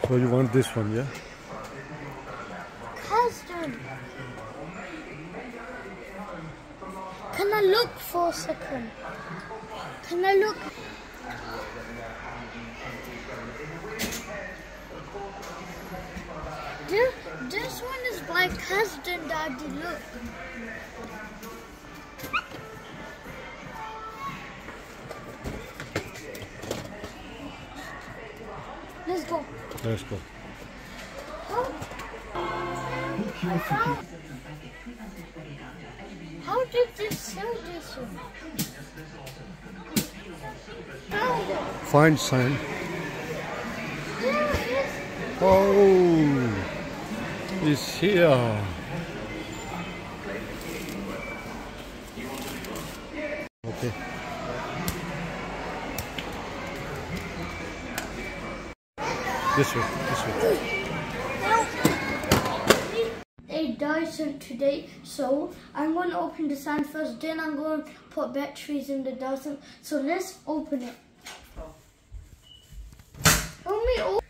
So you want this one, yeah? Husband. Can I look for a second? Can I look? This one is my cousin, Daddy, look. Let's go. Let's go. How did you sell this one? Found it. Find sign. There it is. Oh, it's here. Okay. This way, this way. A Dyson today, so I'm going to open the sign first, then I'm going to put batteries in the Dyson. So let's open it. Only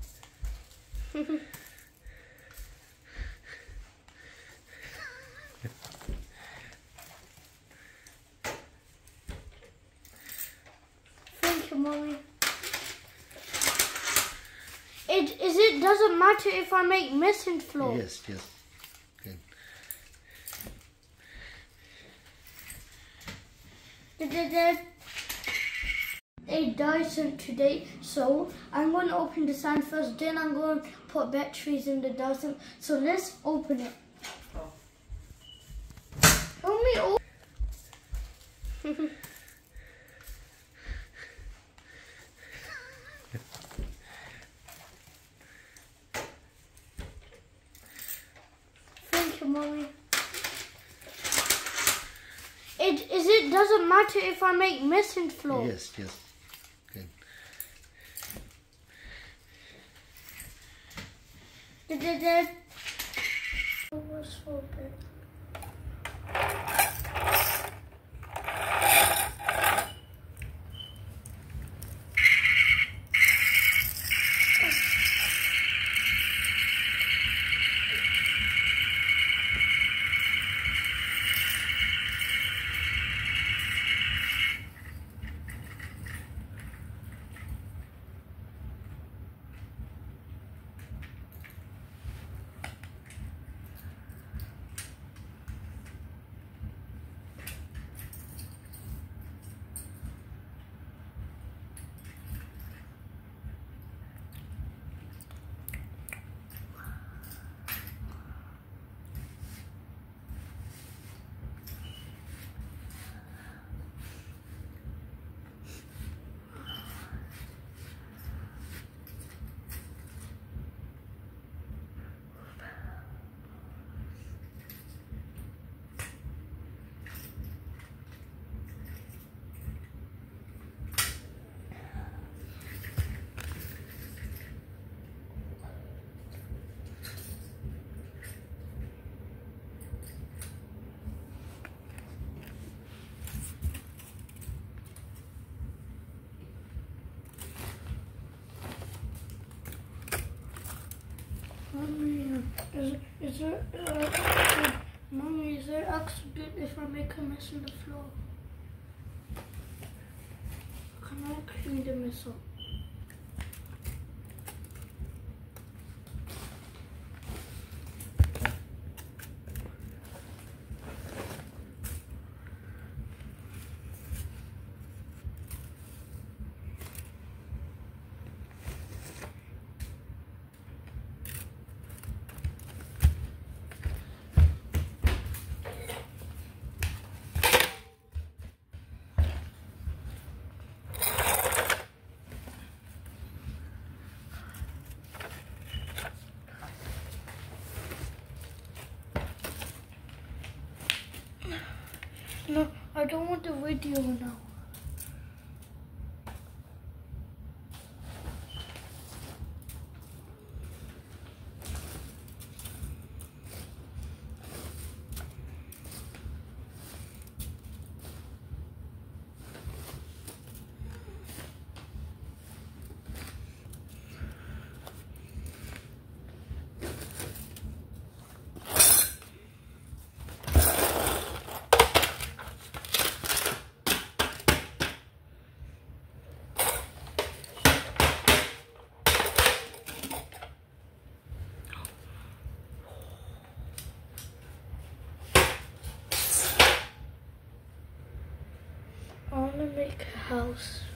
Thank you, Mommy. It doesn't matter if I make missing floor. Yes, yes. Okay. A Dyson today, so I'm going to open the sign first, then I'm going to put batteries in the Dyson. So let's open it. Only Thank you, Mommy. It doesn't matter if I make missing floor. Yes, yes. Okay. Was so big. Mommy, is there accident if I make a mess on the floor? Can I clean the mess up? No, I don't want the video now. gonna make a house